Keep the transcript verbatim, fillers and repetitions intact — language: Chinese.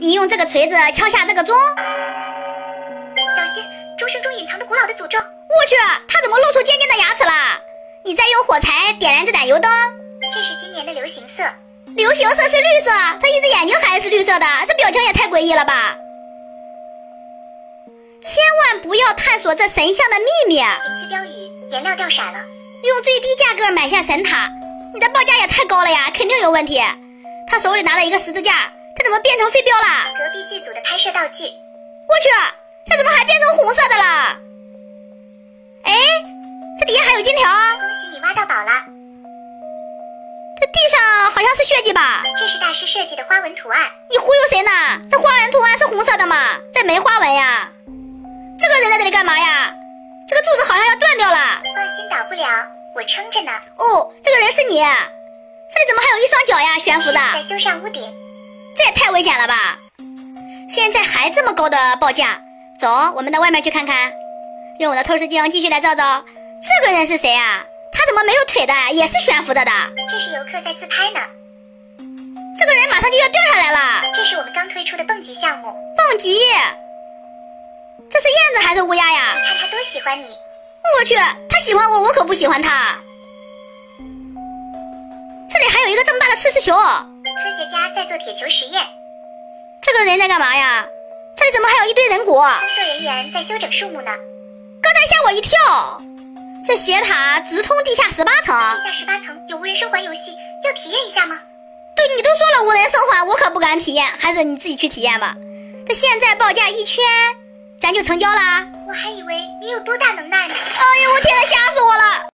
你用这个锤子敲下这个钟。 小心，钟声中隐藏的古老的诅咒。 我去，他怎么露出尖尖的牙齿了？你再用火柴点燃这盏油灯。 这是今年的流行色。 流行色是绿色，他一只眼睛还是绿色的，这表情也太诡异了吧！千万不要探索这神像的秘密。 景区标语颜料掉色了。 用最低价格买下神塔，你的报价也太高了呀，肯定有问题。他手里拿了一个十字架，他怎么变成飞镖了？ 隔壁剧组的拍摄道具。 我去，他怎么还变成红色的了？哎，这底下还有金条。 恭喜你挖到宝了。 这地上好像是血迹吧？ 这是大师设计的花纹图案。 你忽悠谁呢？这花纹图案是红色的吗？这没花纹呀。这个人在这里干嘛呀？这个柱子好像要断掉了。 放心，倒不了，我撑着呢。 哦，这个人是你。这里怎么还有一双脚呀？悬浮的。 在修上屋顶。 这也太危险了吧！现在还这么高的报价，走，我们到外面去看看。用我的透视镜继续来照照。这个人是谁啊？他怎么没有腿的？也是悬浮的的。 这是游客在自拍呢。 这个人马上就要掉下来了。 这是我们刚推出的蹦极项目。 蹦极？这是燕子还是乌鸦呀？ 你看他多喜欢你。 我去，他喜欢我，我可不喜欢他。这里还有一个这么大的赤石球。 科学家在做铁球实验。 这个人在干嘛呀？这里怎么还有一堆人骨？工作人员在修整树木呢。 刚才吓我一跳。这斜塔直通地下十八层。 地下十八层有无人生还游戏，要体验一下吗？ 对，你都说了无人生还，我可不敢体验，还是你自己去体验吧。这现在报价一圈，咱就成交啦。 我还以为你有多大能耐呢。 哎呦，我天哪，吓死我了！